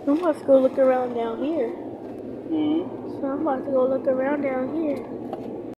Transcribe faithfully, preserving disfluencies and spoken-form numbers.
I'm about to go look around down here. Mm-hmm. So I'm about to go look around down here.